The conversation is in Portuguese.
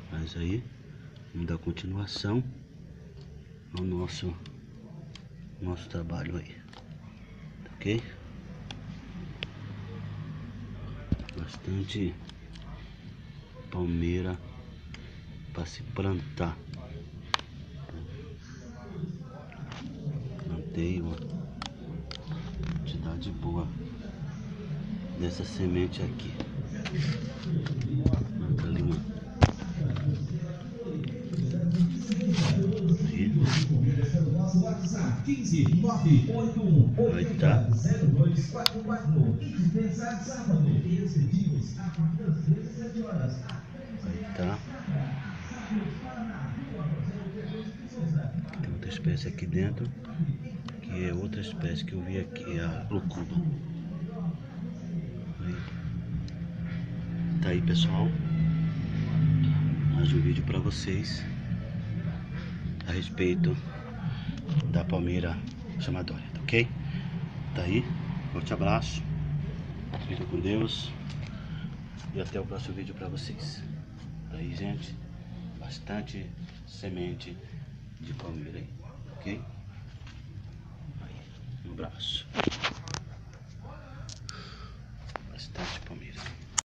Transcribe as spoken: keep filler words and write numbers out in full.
Mas aí, vamos dar continuação ao nosso, nosso trabalho aí, ok? Bastante palmeira para se plantar. Plantei uma quantidade boa dessa semente aqui. Planta ali uma. Aí tá. Aí tá. Tem outra espécie aqui dentro, que é outra espécie que eu vi aqui, a Lucuba. Aí. Tá aí, pessoal, mais um vídeo para vocês a respeito da palmeira chamadora, tá ok? Tá aí, forte abraço, fica com Deus e até o próximo vídeo para vocês. Tá aí, gente, bastante semente de palmeira aí, ok? Aí, um abraço.